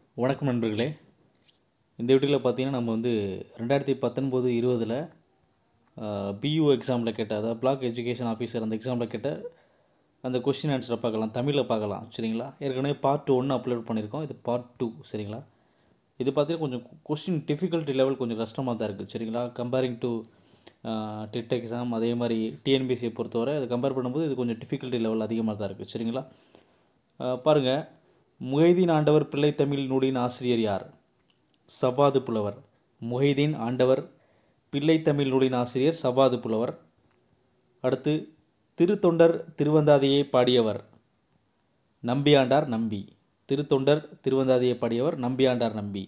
வணக்கம் நண்பர்களே. இந்த வீடியோவில் பார்த்தீங்கன்னா நம்ம வந்து 2019-20 பியூ எக்ஸாமில் கேட்ட, அதாவது பிளாக் எஜுகேஷன் ஆஃபீஸர் அந்த எக்ஸாமில் கேட்ட அந்த கொஸ்டின் ஆன்சரை பார்க்கலாம், தமிழில் பார்க்கலாம். சரிங்களா? ஏற்கனவே பார்ட் 1 அப்லோட் பண்ணியிருக்கோம், இது பார்ட் 2. சரிங்களா? இது பார்த்தீங்கன்னா கொஞ்சம் கொஸ்டின் டிஃபிகல்ட்டி லெவல் கொஞ்சம் கஷ்டமாக தான் இருக்குது. சரிங்களா? கம்பேரிங் டு டெட் எக்ஸாம், அதே மாதிரி டிஎன்பிசியை பொறுத்தவரை அதை கம்பேர் பண்ணும்போது இது கொஞ்சம் டிஃபிகல்ட்டி லெவல் அதிகமாக தான் இருக்குது. சரிங்களா? பாருங்கள், முஹைதீன் ஆண்டவர் பிள்ளைத்தமிழ் நூலின் ஆசிரியர் யார்? சவ்வாது புலவர். முஹைதீன் ஆண்டவர் பிள்ளைத்தமிழ் நூலின் ஆசிரியர் சவ்வாது புலவர். அடுத்து, திருத்தொண்டர் திருவந்தாதியை பாடியவர்? நம்பியாண்டார் நம்பி. திருத்தொண்டர் திருவந்தாதியை பாடியவர் நம்பியாண்டார் நம்பி.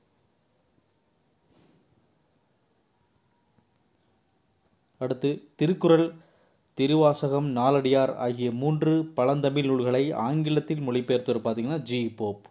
அடுத்து, திருக்குறள், திருவாசகம், நாலடியார் ஆகிய 3 பழந்தமிழ் நூல்களை ஆங்கிலத்தில் மொழிபெயர்த்தவர் பார்த்தீங்கன்னா ஜி போப்.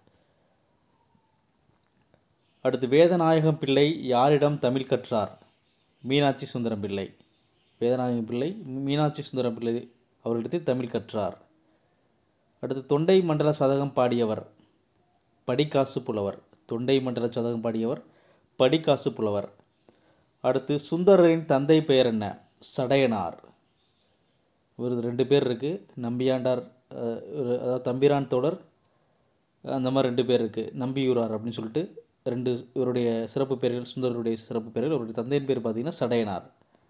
அடுத்து, வேதநாயகம் பிள்ளை யாரிடம் தமிழ் கற்றார்? மீனாட்சி சுந்தரம் பிள்ளை. வேதநாயகம் பிள்ளை மீனாட்சி சுந்தரம் பிள்ளை அவர்களிடத்தில் தமிழ் கற்றார். அடுத்து, தொண்டை மண்டல சதகம் பாடியவர்? படிக்காசு புலவர். தொண்டை மண்டல சதகம் பாடியவர் படிக்காசு புலவர். அடுத்து, சுந்தரரின் தந்தை பெயர் என்ன? சடையனார். ஒரு 2 பேர் இருக்குது, நம்பியாண்டார், அதாவது தம்பிரான் தோடர், அந்த மாதிரி 2 பேர் இருக்குது, நம்பியூரார் அப்படின்னு சொல்லிட்டு 2 இவருடைய சிறப்பு பெயர்கள், சுந்தரருடைய சிறப்பு பெயர்கள். அவருடைய தந்தையின் பேர் பார்த்தீங்கன்னா சடையனார்.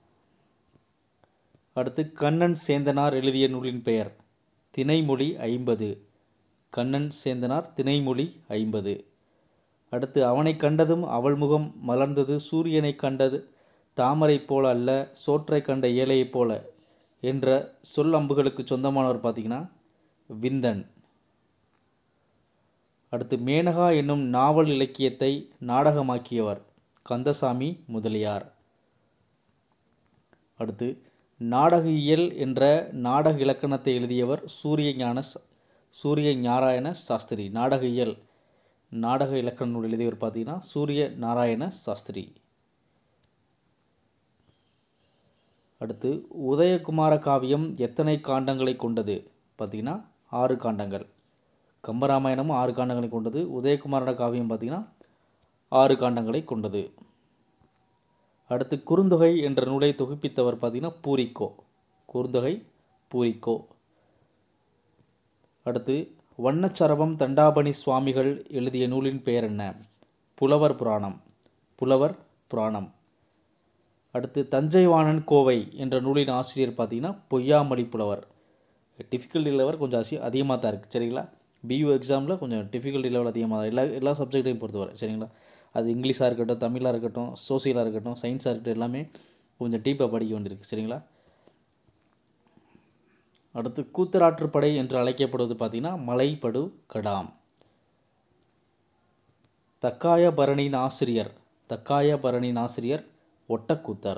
அடுத்து, கண்ணன் சேந்தனார் எழுதிய நூலின் பெயர்? திணைமொழி 50. கண்ணன் சேந்தனார் திணைமொழி 50. அடுத்து, அவனை கண்டதும் அவள் முகம் மலர்ந்தது, சூரியனை கண்டது தாமரை போல அல்ல, சோற்றை கண்ட ஏழையைப் போல என்ற சொல் அம்புகளுக்கு சொந்தமானவர் பார்த்தீங்கன்னா விந்தன். அடுத்து, மேனகா என்னும் நாவல் இலக்கியத்தை நாடகமாக்கியவர்? கந்தசாமி முதலியார். அடுத்து, நாடகியல் என்ற நாடக இலக்கணத்தை எழுதியவர் சூரிய நாராயண சாஸ்திரி. நாடகியல் நாடக இலக்கண நூல் எழுதியவர் பார்த்தீங்கன்னா சூரிய நாராயண சாஸ்திரி. அடுத்து, உதயகுமார காவியம் எத்தனை காண்டங்களை கொண்டது? பார்த்திங்கன்னா 6 காண்டங்கள். கம்பராமாயணமும் 6 காண்டங்களை கொண்டது. உதயகுமாரோட காவியம் பார்த்திங்கன்னா 6 காண்டங்களை கொண்டது. அடுத்து, குறுந்தொகை என்ற நூலை தொகுப்பித்தவர் பார்த்திங்கன்னா பூரிக்கோ. குறுந்தொகை பூரிக்கோ. அடுத்து, வண்ணச்சரபம் தண்டாபணி சுவாமிகள் எழுதிய நூலின் பெயர் என்ன? புலவர் புராணம். புலவர் புராணம். அடுத்து, தஞ்சைவாணன் கோவை என்ற நூலின் ஆசிரியர் பார்த்தீங்கன்னா பொய்யாமொழி புலவர். டிஃபிகல்ட்டி லெவல் கொஞ்சம் அதிகமாக தான் இருக்குது. சரிங்களா? பியூ எக்ஸாமில் கொஞ்சம் டிஃபிகல்ட்டி லெவல் அதிகமாக தான் எல்லா சப்ஜெக்டையும் பொறுத்தவரை. சரிங்களா? அது இங்கிலீஷாக இருக்கட்டும், தமிழாக இருக்கட்டும், சோசியலாக இருக்கட்டும், சயின்ஸாக இருக்கட்டும், எல்லாமே கொஞ்சம் டீப்பாக படிக்க வேண்டியிருக்கு. சரிங்களா? அடுத்து, கூத்தராற்றுப்படை என்று அழைக்கப்படுவது பார்த்தீங்கன்னா மலைப்படு கடாம். தக்காயபரணியின் ஆசிரியர் ஒட்டக்கூத்தர்.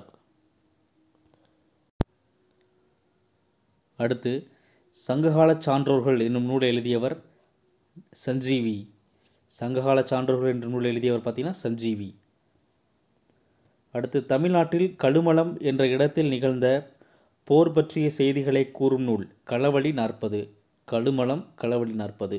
அடுத்து, சங்ககால சான்றோர்கள் என்னும் நூலை எழுதியவர் சஞ்சீவி. சங்ககால சான்றோர்கள் என்ற நூலை எழுதியவர் பார்த்தீங்கன்னா சஞ்சீவி. அடுத்து, தமிழ்நாட்டில் கழுமலம் என்ற இடத்தில் நிகழ்ந்த போர் பற்றிய செய்திகளை கூறும் நூல்? களவழி 40. கழுமலம் களவழி 40.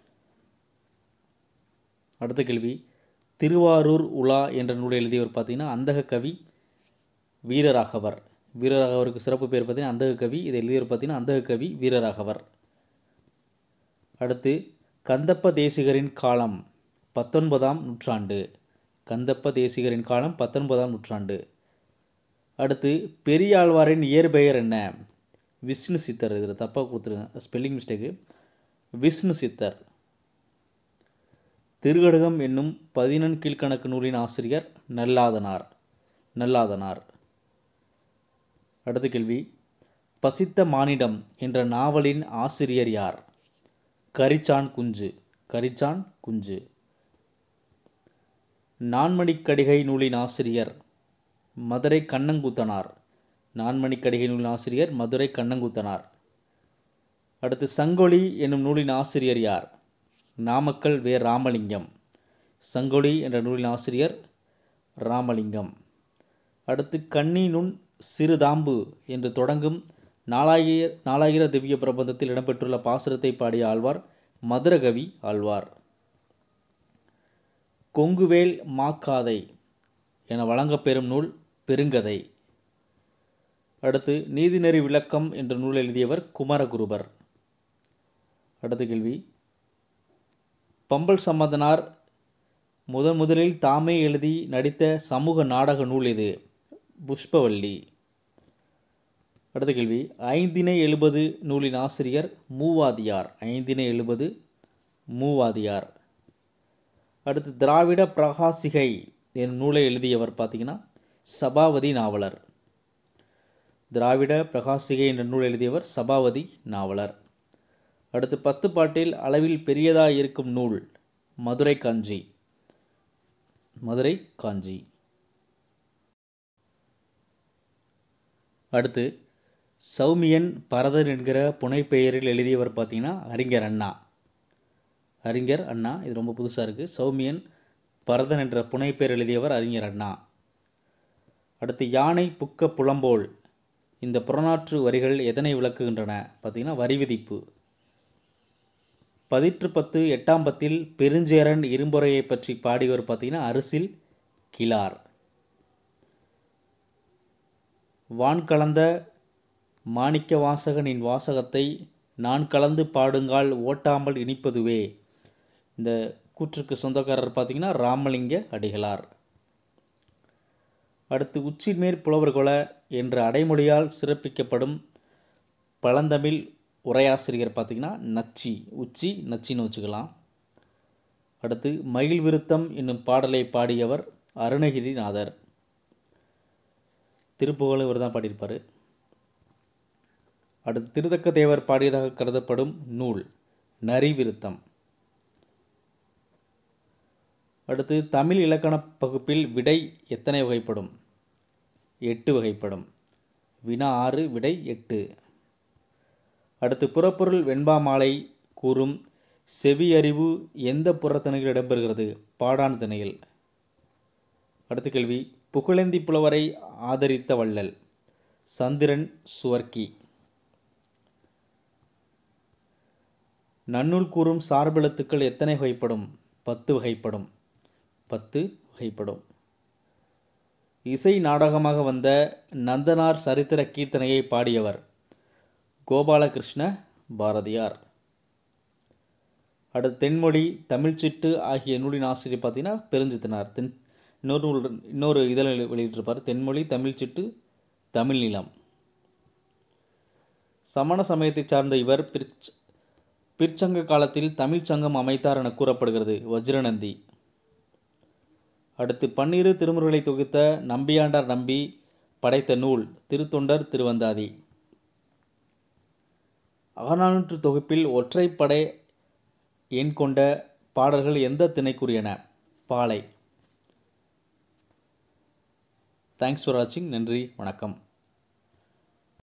அடுத்த கேள்வி, திருவாரூர் உலா என்ற நூலை எழுதியவர் பார்த்தீங்கன்னா அந்தக கவி வீரராகவர். வீரராகவருக்கு சிறப்பு பேர் பார்த்தீங்கன்னா அந்தக கவி. இதை எழுதியவர் பார்த்தீங்கன்னா அந்தக கவி வீரராகவர். அடுத்து, கந்தப்ப தேசிகரின் காலம் 19ஆம் நூற்றாண்டு. கந்தப்ப தேசிகரின் காலம் 19ஆம் நூற்றாண்டு. அடுத்து, பெரியாழ்வாரின் இயற்பெயர் என்ன? விஷ்ணு சித்தர். இதில் தப்பாக கொடுத்துருங்க, ஸ்பெல்லிங் மிஸ்டேக்கு. விஷ்ணு சித்தர். திருகடுகம் என்னும் 11 கீழ்கணக்கு நூலின் ஆசிரியர் நல்லாதனார். அடுத்த கேள்வி, பசித்த மானிடம் என்ற நாவலின் ஆசிரியர் யார்? கரிச்சான் குஞ்சு. நான்மணிக்கடிகை நூலின் ஆசிரியர் மதுரை கண்ணங்குத்தனார். நான்மணிக்கடிகை நூலின் ஆசிரியர் மதுரை கண்ணங்குத்தனார். அடுத்து, சங்கொலி என்னும் நூலின் ஆசிரியர் யார்? நாமக்கல் வே. ராமலிங்கம். சங்கொலி என்ற நூலின் ஆசிரியர் ராமலிங்கம். அடுத்து, கண்ணி நுண் சிறுதாம்பு என்று தொடங்கும் நாலாயிர திவ்ய பிரபந்தத்தில் இடம்பெற்றுள்ள பாசுரத்தை பாடிய ஆழ்வார் மதுரகவி ஆழ்வார். கொங்குவேல் மாக்காதை என வழங்கப்பெறும் நூல் பெருங்கதை. அடுத்து நீதிநெறி விளக்கம் என்ற நூல் எழுதியவர் குமரகுருபர். அடுத்த கேள்வி, பம்பல் சம்பந்தனார் முதலில் தாமே எழுதி நடித்த சமூக நாடக நூல் இது? புஷ்பவல்லி. அடுத்த கேள்வி, ஐந்தினை எழுபது நூலின் ஆசிரியர் மூவாதியார். ஐந்தினை எழுபது மூவாதியார். அடுத்து திராவிட பிரகாசிகை எனும் நூலை எழுதியவர் பார்த்தீங்கன்னா சபாவதி நாவலர். திராவிட பிரகாசிகை என்ற நூல் எழுதியவர் சபாவதி நாவலர். அடுத்து 10 பாட்டில் அளவில் பெரியதாக இருக்கும் நூல் மதுரை காஞ்சி. மதுரை காஞ்சி. அடுத்து சௌமியன் பரதன் என்கிற புனைப்பெயரில் எழுதியவர் பார்த்தீங்கன்னா அறிஞர் அண்ணா. அறிஞர் அண்ணா, இது ரொம்ப புதுசாக இருக்குது. சௌமியன் பரதன் என்ற புனைப்பெயர் எழுதியவர் அறிஞர் அண்ணா. அடுத்து யானை புக்க புலம்போல் இந்த புறநாற்று வரிகள் எதனை விளக்குகின்றன பார்த்தீங்கன்னா வரி விதிப்பு. 10 8ஆம் பத்தில் பெருஞ்சேரன் இரும்பொறையை பற்றி பாடியவர் பார்த்தீங்கன்னா அரிசில் கிளார். வான் கலந்த மாணிக்க வாசகனின் வாசகத்தை நான் கலந்து பாடுங்கால் ஓட்டாமல் இனிப்பதுவே. இந்த கூற்றுக்கு சொந்தக்காரர் பார்த்தீங்கன்னா ராமலிங்க அடிகளார். அடுத்து உச்சிமேற் புலவர்கொல என்ற அடைமொழியால் சிறப்பிக்கப்படும் பழந்தமிழ் உரையாசிரியர் பார்த்தீங்கன்னா நச்சி. உச்சி நச்சின்னு வச்சுக்கலாம். அடுத்து மயில் விருத்தம் என்னும் பாடலை பாடியவர் அருணகிரிநாதர். திருப்புகழ் இவர் தான் பாடியிருப்பார். அடுத்து திருத்தக்க தேவர் பாடியதாக கருதப்படும் நூல் நரி விருத்தம். அடுத்து தமிழ் இலக்கண பகுப்பில் விடை எத்தனை வகைப்படும்? 8 வகைப்படும். வினா 6, விடை 8. அடுத்து புறப்பொருள் வெண்பா மாலை கூறும் செவியறிவு எந்த புறத்திணையில் இடம்பெறுகிறது? பாடான் திணையில். அடுத்த கேள்வி, புகழேந்தி புலவரை ஆதரித்த வள்ளல் சந்திரன் சுவர்க்கி. நன்னூல் கூறும் சார்பெழுத்துக்கள் எத்தனை வகைப்படும்? 10 வகைப்படும். 10 வகைப்படும். இசை நாடகமாக வந்த நந்தனார் சரித்திர கீர்த்தனையை பாடியவர் கோபாலகிருஷ்ண பாரதியார். அடுத்து தென்மொழி தமிழ்ச்சிட்டு ஆகிய நூலின் ஆசிரியர் பார்த்தீங்கன்னா பெருஞ்சித்தனார். இன்னொரு இதழ் வெளியிட்டிருப்பார், தென்மொழி தமிழ்ச்சிட்டு தமிழ் நிலம். சமண சமயத்தை சார்ந்த இவர் பிற்சங்க காலத்தில் தமிழ்ச்சங்கம் அமைத்தார் என கூறப்படுகிறது வஜ்ரநந்தி. அடுத்து 12 திருமுறைகளை தொகுத்த நம்பியாண்டார் நம்பி படைத்த நூல் திருத்தொண்டர் திருவந்தாதி. அகநானூற்று தொகுப்பில் ஒற்றைப்படை எண் கொண்ட பாடல்கள் எந்த திணைக்குரியன? பாலை. தேங்க்ஸ் ஃபார் வாட்சிங். நன்றி, வணக்கம்.